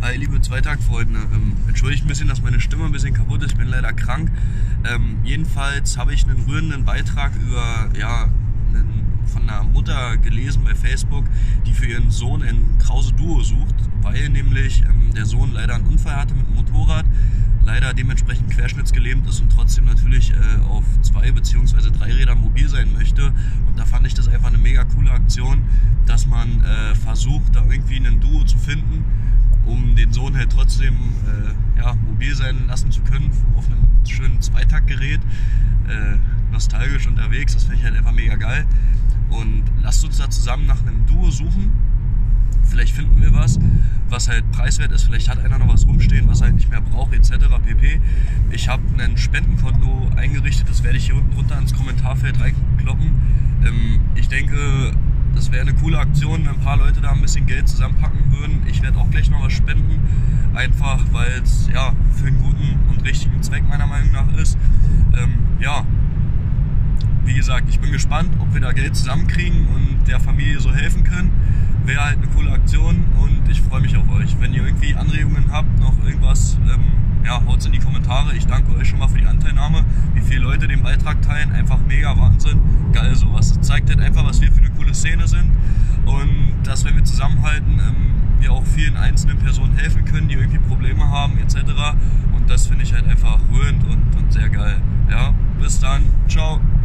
Hi liebe Zweitag-Freunde, entschuldigt ein bisschen, dass meine Stimme ein bisschen kaputt ist, ich bin leider krank. Jedenfalls habe ich einen rührenden Beitrag über, von einer Mutter gelesen bei Facebook, die für ihren Sohn ein krause Duo sucht, weil nämlich der Sohn leider einen Unfall hatte mit dem Motorrad, leider dementsprechend querschnittsgelähmt ist und trotzdem natürlich auf 2 bzw. 3 Rädern mobil sein möchte. Und da fand ich das einfach eine mega coole Aktion, dass man versucht, da irgendwie ein Duo zu finden, um den Sohn halt trotzdem mobil sein lassen zu können auf einem schönen Zweitaktgerät, nostalgisch unterwegs. Das finde ich halt einfach mega geil. Und lasst uns da zusammen nach einem Duo suchen. Vielleicht finden wir was halt preiswert ist. Vielleicht hat einer noch was rumstehen, was er halt nicht mehr braucht, etc. pp. Ich habe ein Spendenkonto eingerichtet, das werde ich hier unten drunter ins Kommentarfeld reinkloppen. Ich denke, das wäre eine coole Aktion, wenn ein paar Leute da ein bisschen Geld zusammenpacken würden. Ich werde auch gleich noch was spenden, einfach weil es für einen guten und richtigen Zweck meiner Meinung nach ist. Wie gesagt, ich bin gespannt, ob wir da Geld zusammenkriegen und der Familie so helfen können. Wäre halt eine coole Aktion und ich freue mich auf euch. Wenn ihr irgendwie Anregungen habt, noch irgendwas, haut's in die Kommentare. Ich danke euch schon mal für die Anteilnahme. Wie viele Leute den Beitrag teilen, einfach mega Wahnsinn. Geil sowas. Das zeigt halt einfach, was wir für eine coole Szene sind und dass, wenn wir zusammenhalten, wir auch vielen einzelnen Personen helfen können, die irgendwie Probleme haben etc. Und das finde ich halt einfach rührend und sehr geil. Ja, bis dann. Ciao.